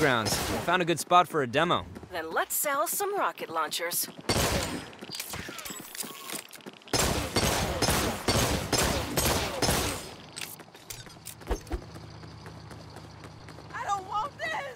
grounds. I found a good spot for a demo. Then let's sell some rocket launchers. I don't want this!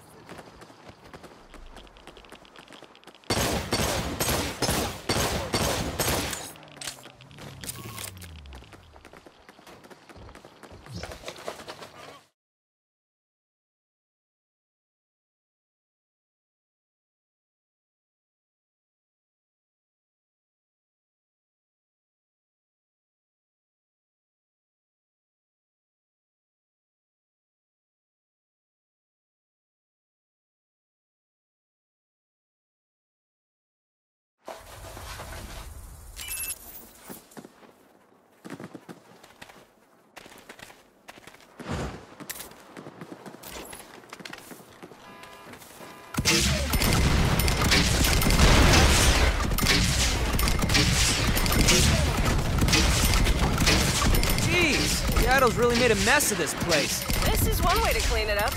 Shadow's really made a mess of this place. This is one way to clean it up.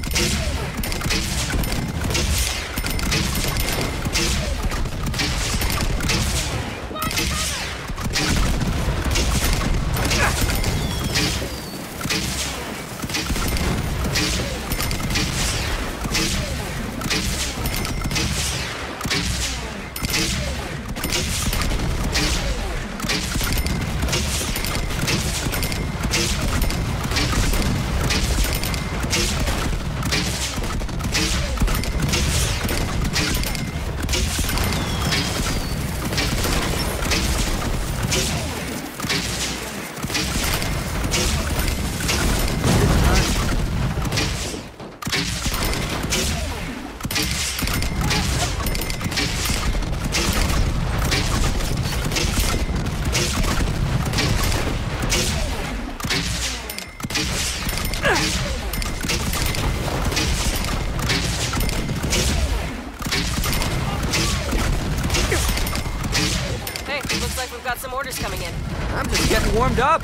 Looks like we've got some orders coming in. I'm just getting warmed up.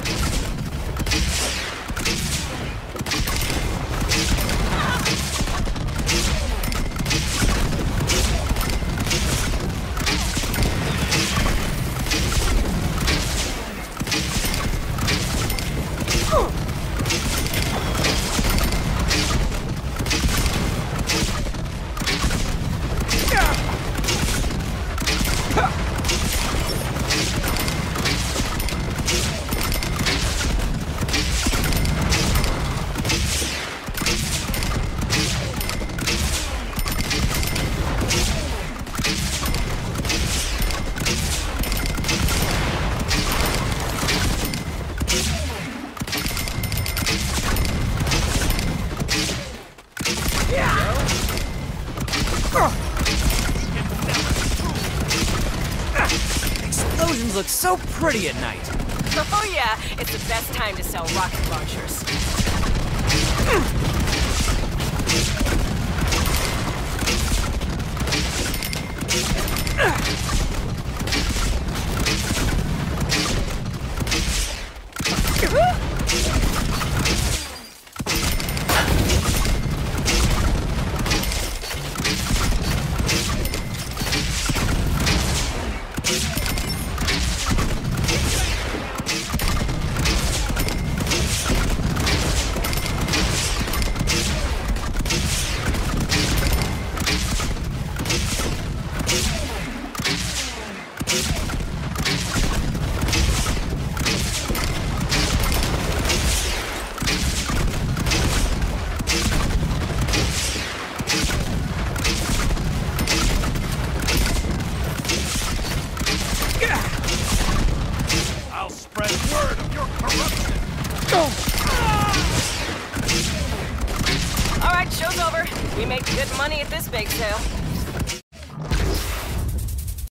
Explosions look so pretty at night. Oh yeah, it's the best time to sell rocket launchers. I'll spread word of your corruption! All right, show's over. We make good money at this bake sale.